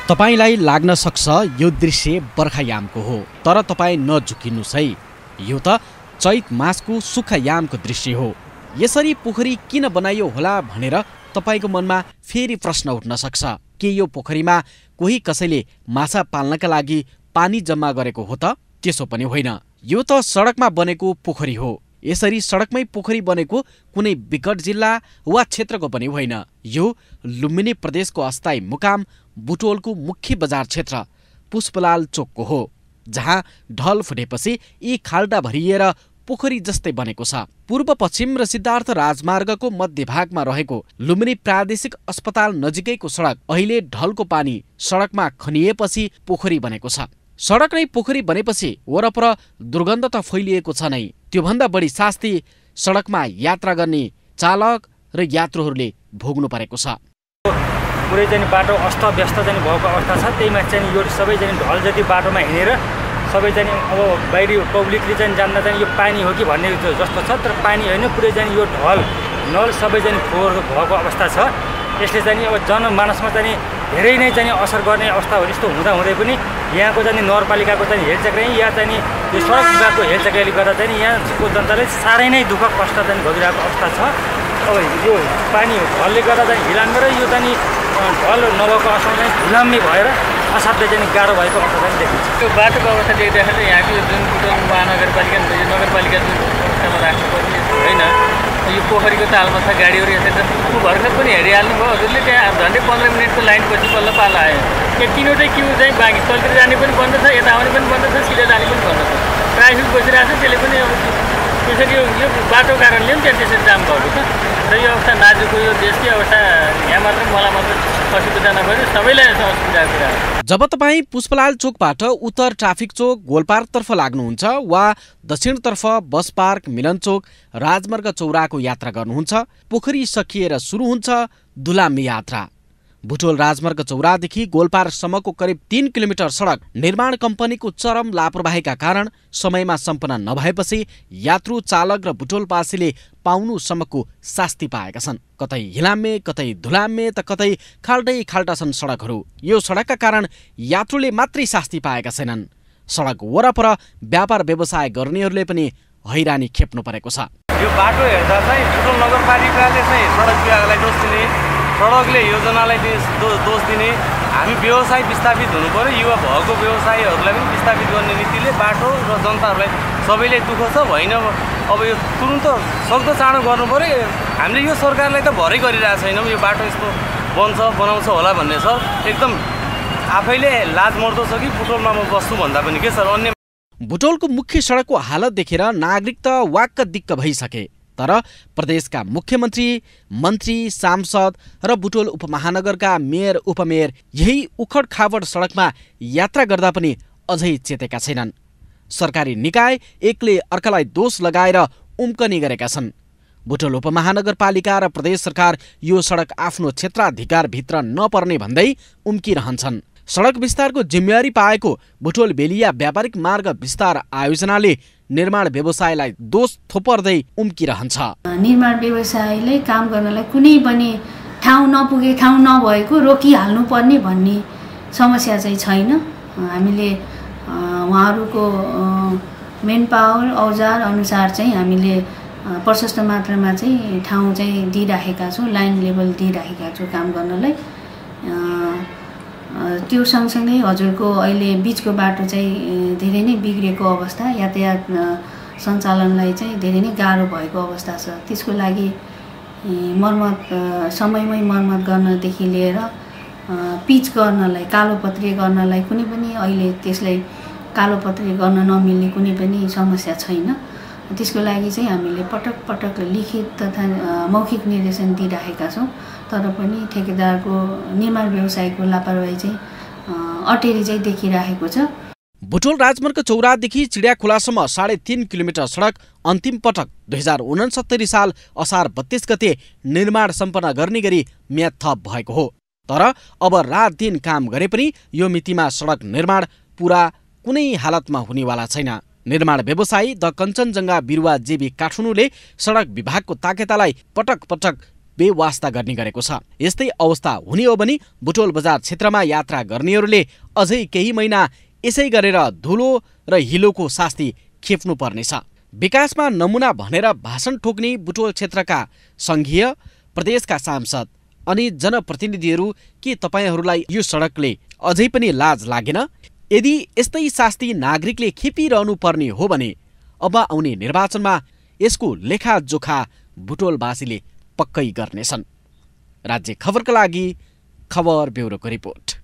तपाईलाई लाग्न सक्छ यो दृश्य बर्खायामको हो, तर तपाईँ नझुकिनुस् है। यो त चैत मासको सुखयामको दृश्य हो। यसरी पोखरी किन बनाइयो होला भनेर तपाईको मनमा फेरि प्रश्न उठ्न सक्छ। के यो पोखरीमा कोही कसैले माछा पाल्नका लागि पानी जम्मा गरेको हो त? त्यसो पनि होइन। यो त सडकमा बनेको पोखरी हो। यसरी सडकमै पोखरी बनेको कुनै विकट जिल्ला वा क्षेत्रको पनि होइन। यो लुम्बिनी प्रदेशको अस्थायी मुकाम बुटोलको मुख्य बजार क्षेत्र पुष्पलाल चोकको हो, जहाँ ढल फुटेपछि यी खाल्डा भरिएर पोखरी जस्तै बनेको छ। पूर्व पश्चिम र सिद्धार्थ राजमार्गको मध्यभागमा रहेको लुम्बिनी प्रादेशिक अस्पताल नजिकैको सडक अहिले ढलको पानी सडकमा खनिएपछि पोखरी बनेको छ। सडक नै पोखरी बनेपछि वरपर दुर्गन्ध त फैलिएको छ नै। त्योभन्दा बढी शास्ति सडकमा यात्रा गर्ने चालक र यात्रुहरूले भोग्नु परेको छ। पुरै चाहिँ बाटो अस्तव्यस्त चाहिँ भएको अवस्था छ। त्यहीमा चाहिँ यो सबै चाहिँ ढल जति बाटोमा हिँडेर सबै चाहिँ अब बाहिरी पब्लिकले चाहिँ जान्दा चाहिँ यो पानी हो कि भन्ने जस्तो छ, तर पानी होइन, पुरै चाहिँ यो ढल नल सबै चाहिँ फोहोर भएको अवस्था छ। यसले चाहिँ अब जनमानसमा चाहिँ धेरै नै चाहिँ असर गर्ने अवस्था हो। यस्तो हुँदाहुँदै पनि यहाँको चाहिँ नगरपालिकाको चाहिँ हेरचेक्राइ या चाहिँ यो सडक विभागको हेरचेक्राइले गर्दा चाहिँ यहाँको जनताले साह्रै नै दुःख कष्ट चाहिँ भोगिरहेको अवस्था छ। अब यो पानी ढलले गर्दा चाहिँ हिलाम्य र यो चाहिँ ढल नभएको अवस्थामा चाहिँ हिलाम्य भएर असाध्यै चाहिँ गाह्रो भएको अवस्था चाहिँ देखिन्छ। त्यो बाटोको अवस्था देख्दाखेरि यहाँको जुन बुटोल महानगरपालिका यो नगरपालिका जुन अवस्थामा राख्नुपर्ने होइन, यो पोखरीको तालमा छ, गाडीहरू यसरी भर्खर पनि हेरिहाल्नु भयो हजुरले। त्यहाँ झन्डै 15 मिनटको लाइनपछि बल्ल पाला आयो। त्यहाँ तिनवटै क्यु चाहिँ बाँकी तलतिर जाने पनि बन्द छ, यता आउने पनि बन्द छ, सिधा जाने पनि बन्द छ। ट्राफिक बसिरहेको छ, त्यसले पनि अब त्यसरी यो बाटो कारणले पनि त्यहाँ त्यसरी जाम भएको छ। र यो अवस्था नाजुकको यो देशकै अवस्था यहाँ मात्र मलाई मात्र असुविधा नभएर सबैलाई असुविधाको कुरा हो। जब तपाईँ पुष्पलाल चोकबाट उत्तर ट्राफिक चोक गोलपार्कतर्फ लाग्नुहुन्छ वा दक्षिणतर्फ बस पार्क मिलन चोक राजमार्ग चौराको यात्रा गर्नुहुन्छ, पोखरी सकिएर सुरु हुन्छ दुलामी यात्रा। बुटोल राजमार्ग चौरादेखि गोलपार्कसम्मको करिब 3 किलोमिटर सडक निर्माण कम्पनीको चरम लापरवाहीका कारण समयमा सम्पन्न नभएपछि यात्रु चालक र बुटोलवासीले पाउनुसम्मको शास्ति पाएका छन्। कतै हिलाम्य, कतै धुलाम्य त कतै खाल्टै खाल्टा छन् सडकहरू। यो सडकका कारण यात्रुले मात्रै शास्ति पाएका छैनन्, सडक वरपर व्यापार व्यवसाय गर्नेहरूले पनि हैरानी खेप्नु परेको छ। यो बाटो हेर्दा चाहिँ बुटोल नगरपालिकाले चाहिँ सडक विभागलाई दोष दिने, सडकले योजनालाई दोष दिने, हामी व्यवसाय विस्थापित हुनु पर्यो, युवा भएको व्यवसायीहरूलाई पनि विस्थापित गर्ने नीतिले बाटो र जनताहरूलाई सबैले दुःख छ होइन। अब यो तुरुन्त सक्दो चाँडो गर्नु पर्यो। हामीले यो सरकारलाई त भरै गरिरहेको छैनौँ, यो बाटो यस्तो बन्छ बनाउँछ होला भन्ने सर एकदम आफैले लाज मर्दो छ कि बुटोलमा म बस्छु भन्दा पनि के सर। अन्य बुटोलको मुख्य सडकको हालत देखेर नागरिक त वाक्क दिक्क भइसके, तर प्रदेशका मुख्यमन्त्री, मन्त्री, सांसद र बुटोल उपमहानगरका मेयर उपमेयर यही उखड खावट सडकमा यात्रा गर्दा पनि अझै चेतेका छैनन्। सरकारी निकाय एकले अर्कालाई दोष लगाएर उम्कनी गरेका छन्। बुटोल उपमहानगरपालिका र प्रदेश सरकार यो सडक आफ्नो क्षेत्राधिकारभित्र नपर्ने भन्दै उम्किरहन्छन्। सडक विस्तारको जिम्मेवारी पाएको बुटोल बेलिया व्यापारिक मार्ग विस्तार आयोजनाले निर्माण व्यवसायलाई दोष थोपर्दै उम्किरहन्छ। निर्माण व्यवसायले काम गर्नलाई कुनै पनि ठाउँ नपुगे, ठाउँ नभएको रोकिहाल्नु पर्ने भन्ने समस्या चाहिँ छैन। हामीले उहाँहरूको मेन पावर औजार अनुसार चाहिँ हामीले प्रशस्त मात्रामा चाहिँ ठाउँ चाहिँ दिइराखेका छौँ, लाइन लेभल दिइराखेका छौँ काम गर्नलाई। त्यो सँगसँगै हजुरको अहिले बिचको बाटो चाहिँ धेरै नै बिग्रेको अवस्था, यातायात सञ्चालनलाई चाहिँ धेरै नै गाह्रो भएको अवस्था छ। त्यसको लागि मर्मत समयमै मर्मत गर्नदेखि लिएर पिच गर्नलाई, कालोपत्रे गर्नलाई कुनै पनि अहिले त्यसलाई कालोपत्रे गर्न नमिल्ने कुनै पनि समस्या छैन। त्यसको लागि चाहिँ हामीले पटक पटक लिखित तथा मौखिक निर्देशन दिइराखेका छौँ, तर पनि ठेकेदारको निर्माण व्यवसायको लापरवाही चाहिँ अटेरी चाहिँ देखिरहेको छ। बुटोल राजमार्ग चौरादेखि चिडियाखोलासम्म 3.5 किलोमिटर सडक अन्तिम पटक 2069 साल असार 32 गते निर्माण सम्पन्न गर्ने गरी म्याद थप भएको हो। तर अब रात दिन काम गरे पनि यो मितिमा सडक निर्माण पूरा कुनै हालतमा हुनेवाला छैन। निर्माण व्यवसायी द कञ्चनजङ्घा बिरुवा जेबी काठमाडौँले सडक विभागको ताकेतालाई पटक पटक बेवास्ता गर्ने गरेको छ। यस्तै अवस्था हुने हो भने बुटोल बजार क्षेत्रमा यात्रा गर्नेहरूले अझै केही महिना यसै गरेर धुलो र हिलोको शास्ति खेप्नु पर्नेछ। विकासमा नमुना भनेर भाषण ठोक्ने बुटोल क्षेत्रका संघीय, प्रदेशका सांसद अनि जनप्रतिनिधिहरू के तपाईहरूलाई यो सडकले अझै पनि लाज लागेन? यदि यस्तै शास्ति नागरिकले खेपिरहनु पर्ने हो भने अब आउने निर्वाचनमा यसको लेखाजोखा बुटोलवासीले पक्कै गर्नेछन्। राज्य खबरका लागि खबर ब्युरोको रिपोर्ट।